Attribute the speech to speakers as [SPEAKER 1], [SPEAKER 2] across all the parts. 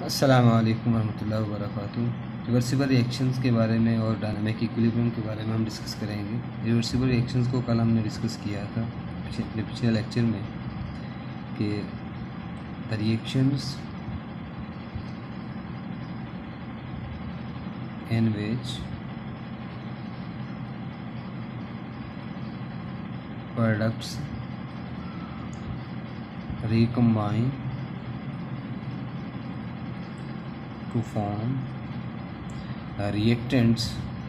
[SPEAKER 1] अस्सलामु अलैकुम वरहमतुल्लाहि वबरकातुहू। रिवर्सिबल रिएक्शंस के बारे में और डायनामिक इक्विलिब्रियम के बारे में हम डिस्कस करेंगे। रिवर्सिबल रिएक्शंस को कल हमने डिस्कस किया था अपने पिछले लेक्चर में कि the reactions in which products recombine to form reactants।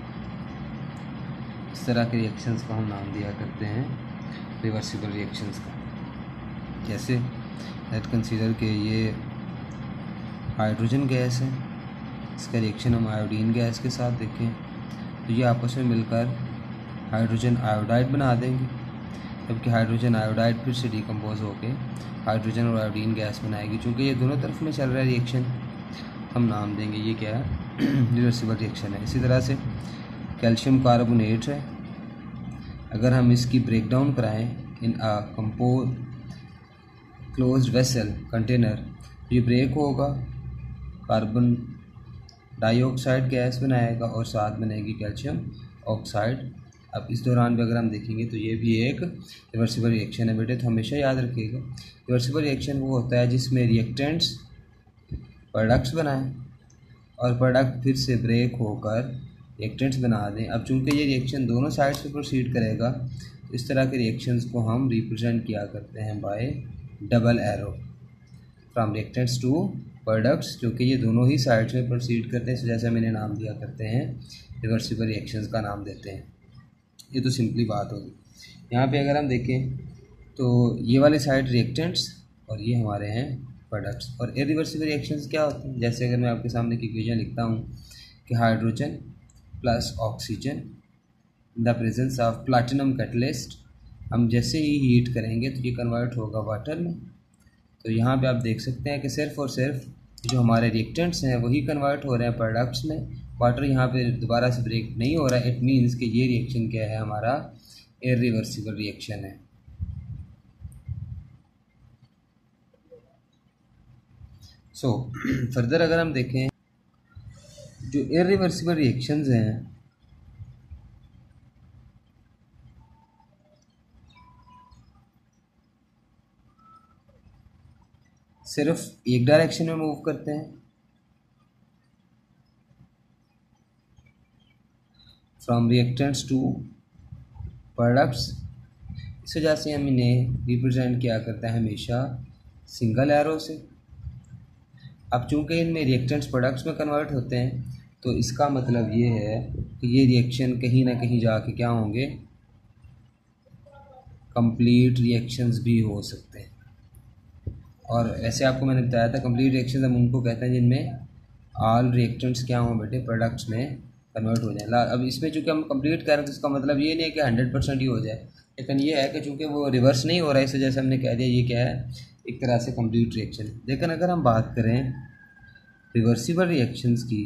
[SPEAKER 1] इस तरह के रिएक्शंस को हम नाम दिया करते हैं रिवर्सिबल रिएक्शंस का। जैसे लेट कंसीडर के ये हाइड्रोजन गैस है, इसका रिएक्शन हम आयोडीन गैस के साथ देखें तो ये आपस में मिलकर हाइड्रोजन आयोडाइड बना देंगे, जबकि हाइड्रोजन आयोडाइड फिर से डिकम्पोज होकर हाइड्रोजन और आयोडीन गैस बनाएगी। चूँकि ये दोनों तरफ में चल रहा है रिएक्शन, हम नाम देंगे ये क्या है, रिवर्सिबल रिएक्शन है। इसी तरह से कैल्शियम कार्बोनेट है, अगर हम इसकी ब्रेक डाउन कराएं in a closed vessel container, ये ब्रेक होगा, कार्बन डाइऑक्साइड गैस बनाएगा और साथ बनेगी कैल्शियम ऑक्साइड। अब इस दौरान भी अगर हम देखेंगे तो ये भी एक रिवर्सिबल रिएक्शन है बेटे, तो हमेशा याद रखिएगा रिवर्सिबल रिएक्शन वो होता है जिसमें रिएक्टेंट्स प्रोडक्ट्स बनाएं और प्रोडक्ट फिर से ब्रेक होकर रिएक्टेंट्स बना दें। अब चूंकि ये रिएक्शन दोनों साइड से प्रोसीड करेगा तो इस तरह के रिएक्शंस को हम रिप्रेजेंट किया करते हैं by double arrow from reactants to products, क्योंकि ये दोनों ही साइड्स में प्रोसीड करते हैं, जैसा मैंने नाम दिया करते हैं रिवर्सिबल रिएक्शंस का नाम देते हैं। ये तो सिंपली बात होगी। यहाँ पे अगर हम देखें तो ये वाले साइड रिएक्टेंट्स और ये हमारे हैं प्रोडक्ट्स। और इरिवर्सिबल रिएक्शंस क्या होते हैं, जैसे अगर मैं आपके सामने एक इक्वेशन लिखता हूँ कि hydrogen plus oxygen in the presence of platinum catalyst, हम जैसे ही हीट करेंगे तो ये कन्वर्ट होगा वाटर में। तो यहाँ पे आप देख सकते हैं कि सिर्फ और सिर्फ जो हमारे रिएक्टेंट्स हैं वही कन्वर्ट हो रहे हैं प्रोडक्ट्स में, वाटर यहाँ पे दोबारा से ब्रेक नहीं हो रहा है। इट मीन्स कि ये रिएक्शन क्या है, हमारा इरिवर्सिबल रिएक्शन है। सो फर्दर अगर हम देखें जो इरिवर्सिबल रिएक्शंस हैं सिर्फ एक डायरेक्शन में मूव करते हैं, फ्रॉम रिएक्टेंट्स टू प्रोडक्ट्स। इस वजह से हम इन्हें रिप्रेजेंट किया करते हैं हमेशा सिंगल एरो से। अब चूंकि इनमें रिएक्टेंट्स प्रोडक्ट्स में कन्वर्ट होते हैं तो इसका मतलब ये है कि ये रिएक्शन कहीं ना कहीं जाके क्या होंगे, कंप्लीट रिएक्शंस भी हो सकते हैं। और ऐसे आपको मैंने बताया था कंप्लीट रिएक्शंस हम उनको कहते हैं जिनमें ऑल रिएक्टेंट्स क्या हों बेटे, प्रोडक्ट्स में कन्वर्ट हो जाए। अब इसमें चूंकि हम कंप्लीट कर रहे हैं तो इसका मतलब ये नहीं है कि 100% ही हो जाए, लेकिन ये है कि चूंकि वो रिवर्स नहीं हो रहा है इस वजह से हमने कह दिया ये क्या है, एक तरह से कंप्लीट रिएक्शन। लेकिन अगर हम बात करें रिवर्सिबल रिएक्शंस की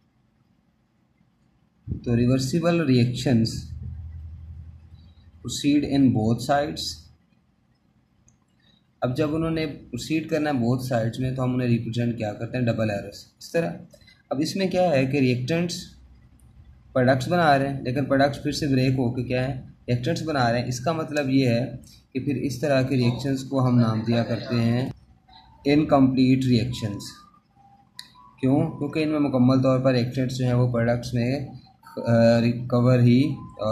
[SPEAKER 1] तो reversible reactions proceed in both sides. अब जब उन्होंने प्रोसीड करना है बोथ साइड्स में तो हम उन्हें रिप्रेजेंट क्या करते हैं, डबल एरोस इस तरह। अब इसमें क्या है कि रिएक्टेंट्स प्रोडक्ट्स बना रहे हैं, लेकिन प्रोडक्ट्स फिर से ब्रेक होकर क्या है, रिएक्टेंट्स बना रहे हैं। इसका मतलब ये है कि फिर इस तरह के रिएक्शंस को हम नाम दिया करते हैं इनकम्प्लीट रिएक्शंस। क्यों? क्योंकि इनमें मुकम्मल तौर पर रिएक्टेंट्स जो हैं वो प्रोडक्ट्स में रिकवर ही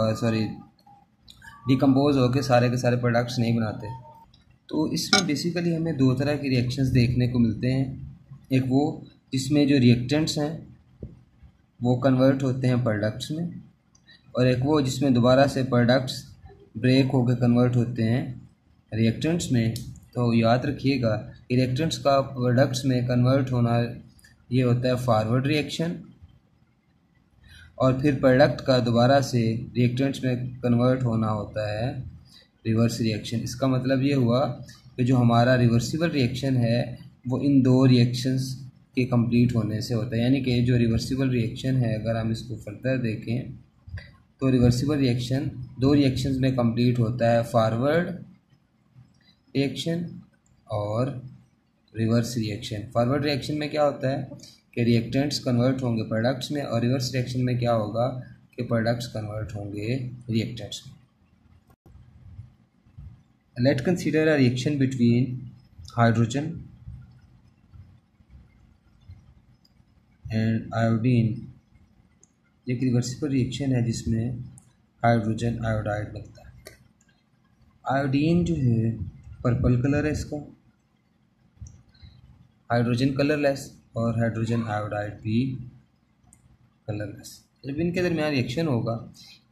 [SPEAKER 1] डिकम्पोज होकर सारे के सारे प्रोडक्ट्स नहीं बनाते। तो इसमें बेसिकली हमें दो तरह के रिएक्शंस देखने को मिलते हैं, एक वो जिसमें जो रिएक्टेंट्स हैं वो कन्वर्ट होते हैं प्रोडक्ट्स में, और एक वो जिसमें दोबारा से प्रोडक्ट्स ब्रेक होकर कन्वर्ट होते हैं रिएक्टेंट्स में। तो याद रखिएगा रिएक्टेंट्स का प्रोडक्ट्स में कन्वर्ट होना ये होता है फॉरवर्ड रिएक्शन, और फिर प्रोडक्ट का दोबारा से रिएक्टेंट्स में कन्वर्ट होना होता है रिवर्स रिएक्शन। इसका मतलब ये हुआ कि जो हमारा रिवर्सिबल रिएक्शन है वो इन दो रिएक्शंस के कंप्लीट होने से होता है। यानी कि जो रिवर्सिबल रिएक्शन है अगर हम इसको फर्दर देखें तो रिवर्सिबल रिएक्शन दो रिएक्शंस में कंप्लीट होता है, फॉरवर्ड रिएक्शन और रिवर्स रिएक्शन। फॉरवर्ड रिएक्शन में क्या होता है कि रिएक्टेंट्स कन्वर्ट होंगे प्रोडक्ट्स में, और रिवर्स रिएक्शन में क्या होगा कि प्रोडक्ट्स कन्वर्ट होंगे रिएक्टेंट्स में। Let consider a reaction between hydrogen and iodine. एक रिवर्सिबल रिएक्शन है जिसमें हाइड्रोजन आयोडाइड बनता है। आयोडीन जो है पर्पल कलर है इसका, हाइड्रोजन कलरलेस और हाइड्रोजन आयोडाइड भी कलरलेस। जब इनके दरमियान रिएक्शन होगा